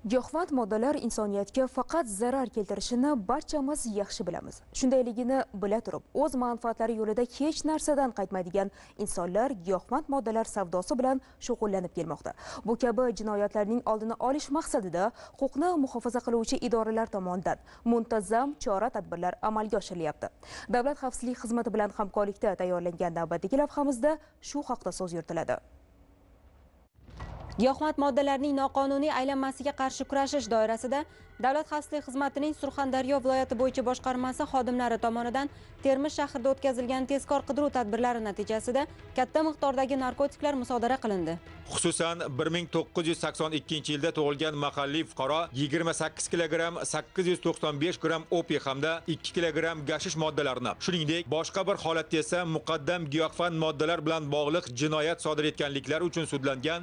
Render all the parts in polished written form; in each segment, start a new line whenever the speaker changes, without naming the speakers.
Giyohvand moddalar insoniyatga faqat zarar keltirishini barchamiz yaxshi bilamiz. Shundayligini bila turib, o'z manfaatlari yo'lida hech narsadan qaytmaydigan insonlar giyohvand moddalar savdosi bilan shug'ullanib kelmoqda. Bu kabi jinoyatlarning oldini olish maqsadida huquqni muhofaza qiluvchi idoralar tomonidan muntazam chora-tadbirlar amalga oshirilyapti. Davlat xavfsizlik xizmati bilan hamkorlikda tayyorlangan navbatdagi lavhamizda shu haqda so'z yuritiladi.
Giyohvand moddalarning noqonuniy aylanmasiga qarshi kurashish doirasida Davlat xavfsizlik xizmatining Surxondaryo viloyati bo'yicha boshqarmasi xodimlari tomonidan Termiz shahrida o'tkazilgan tezkor qidiruv tadbirlari natijasida katta miqdordagi narkotiklar musodara qilindi.
Xususan 1982-yilda tug'ilgan mahalliy fuqaro 28 kilogramm 895 gramm opiy hamda 2 kilogramm gashish moddalarini, shuningdek boshqa bir holatda esa muqaddam giyohvand moddalar bilan bog'liq jinoyat sodir etganliklari uchun sudlangan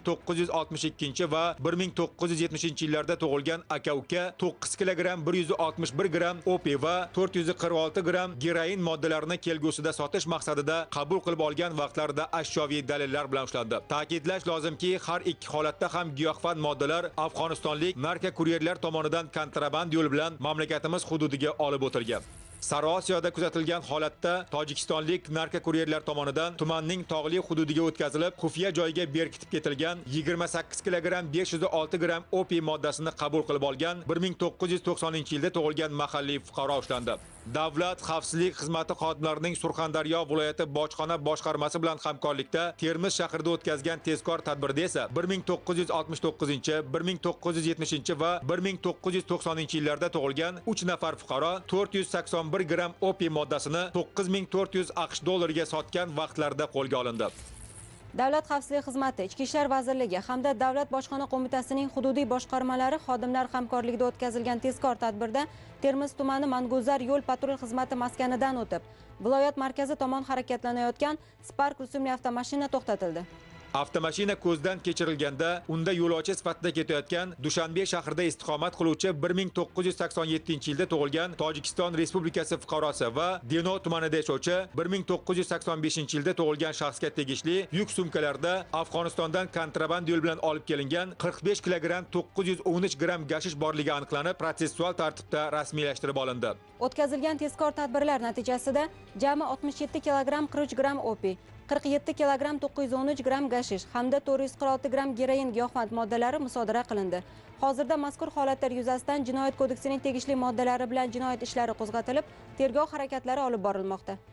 1962 va 1970-yillarda tug'ilgan aka 9 kilogramm 161 gramm opiy va 446 gramm geroin moddalarini kelgusida sotish maqsadida qabul qilib olgan vaqtlarida ashyoviy dalillar bilan ushlandi. Ta'kidlash lozimki, har ikki holatda ham giyohvand moddalar Afg'onistonlik narkokuryerlar tomonidan kontraband yo'l bilan mamlakatimiz hududiga olib o'tilgan. Sariosiyoda kuzatilgan holatda tojikistonlik narkokuryerlar tomonidan tumanning tog'li hududiga o'tkazilib, xufiya joyga berkitib ketilgan 28 kilogramm 506 gramm opiy moddasini qabul qilib olgan 1990-yilda tug'ilgan mahalliy fuqaro ushlandi. Davlat xavfsizlik xizmati xodimlarining Surxondaryo viloyati bojxona boshqarmasi bilan hamkorlikda Termiz shahrida o'tkazgan tezkor tadbirda esa 1969, 1970 va 1990-yillarda tug'ilgan 3 nafar fuqaro 481 gramm opiy moddasini 9400 AQSh dollariga sotgan vaqtlarda qo'lga olindi.
Davlat xavfsizlik xizmati, Ichki ishlar vazirligi hamda Davlat bojxona qo'mitasining hududiy boshqarmalari xodimlar hamkorligida o'tkazilgan tezkor tadbirda Termiz tumani Manguzar yo'l patrul xizmati maskanidan o'tib, viloyat markazi tomon harakatlanayotgan Spark rusumli avtomashina to'xtatildi.
Avtomashina ko'zdan kechirilganda, unda yo'lovchi sifatida ketayotgan Dushanbe shahrida istiqomat qiluvchi 1987-yilda tug'ilgan Tojikiston Respublikasi fuqarosi va Deno tumanida yashovchi 1985-yilda tug'ilgan shaxsga tegishli yuk sumkalarda Afg'onistondan kontraband yo'l bilan olib kelingan 45 kilogramm 913 gramm gashish borligi aniqlanib, protsessual tartibda rasmiylashtirib olindi.
O'tkazilgan tezkor tadbirlar natijasida jami 67 kilogramm 43 gramm opiy, 47 kilogramm 913 gramm gashish hamda 446 gramm geroin giyohvand moddalari musodara qilindi. Hozirda mazkur holatlar yuzasidan Jinoyat kodeksining tegishli moddalari bilan jinoyat ishlari qo'zg'atilib, tergov harakatlari olib borilmoqda.